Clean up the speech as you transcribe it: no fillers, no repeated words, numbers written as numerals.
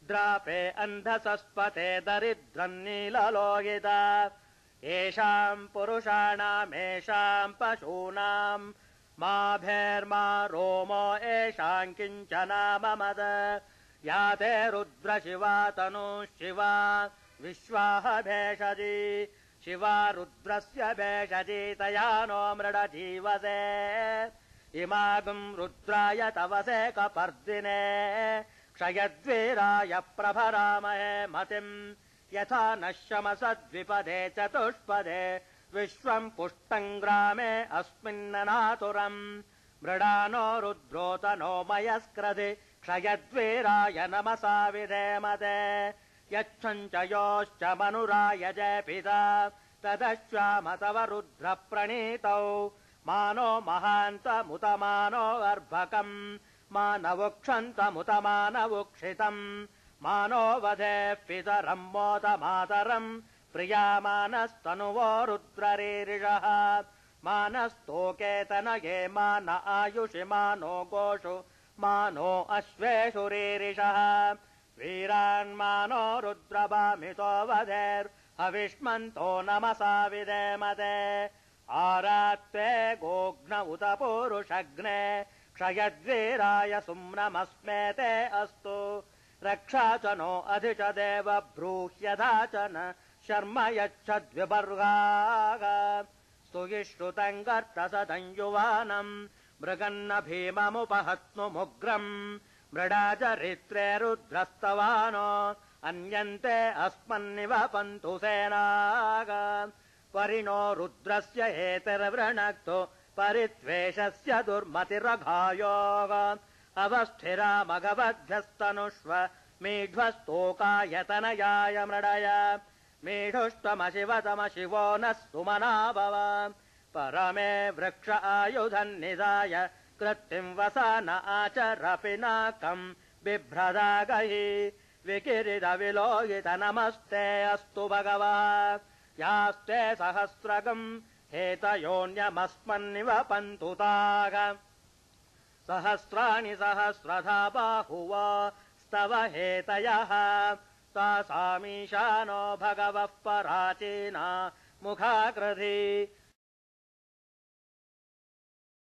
रुद्रापे अन्धसस्पते दरिद्रन्नीललोहिता येषाम् पुरुषाणामेषाम् पशूनाम् माभेर्मा रोमो येषाम् किञ्चना ममद या ते रुद्रशिवा तनुः शिवा विश्वाह भेषजी शिवा रुद्रस्य भेषजी तया नो मृडजीवसे इमागुम् रुद्राय तवसे कपर्दिने क्षयद्वीराय प्रभरामहे मतिम् यथा नश्यमसद्विपदे चतुष्पदे विश्वम् पुष्टम् ग्रामे अस्मिन्ननातुरम् मृडानो रुद्रोतनो मयस्क्रधि क्षयद्वीराय नमसा विधेमते यच्छञ्च योश्च मनुराय जयपिता तदश्वाम तव रुद्रप्रणीतौ मानो महान्तमुतमानो अर्भकम् मानवुक्षन्तमुतमानवुक्षितम् मानो वधेः पितरम् मोदमातरम् प्रियामानस्तनुवो रुद्ररीरिषः मानस्तोकेतनये मान आयुषि मानो गोषु मानो अश्वेषु रीरिषः वीरान्मानो रुद्रभामितो वधेर्हविष्मन्तो नमसा विधेमते आरात्ते गोघ्न उत पूरुषग्ने क्षयद्वीराय सुम्नमस्मेते अस्तु रक्षा च नो अधि च देव ब्रूह्यधा च न शर्म यच्छद्विबर्गाः स्तुयिश्रुतम् गर्तसदम् युवानम् मृगन्न भीममुपहत्नुमुग्रम् मृडा चरित्रे रुद्रस्तवानो अन्यन्ते अस्मन्निव पन्तु सेनाः परिणो रुद्रस्य हेतिर्वृणक्तु परित्वेषस्य दुर्मतिरघायोः अवस्थिरा मघवद्भ्यस्तनुष्व मीढ्वस्तोकायतनयाय मृडय मीढुष्टमशिवतमशिवो नः सुमना भव परमे वृक्ष आयुधन्निधाय कृत्तिम् वसन आचरपि नाकम् बिभ्रदागहि विकिरिदविलोहित नमस्ते अस्तु भगवः यास्ते सहस्रगम् हेतयोऽन्यमस्मन्निव पन्तु ताः सहस्राणि सहस्रधा बाहुवा स्तव हेतयः तासामीशानो भगवः पराचीना मुखाकृधि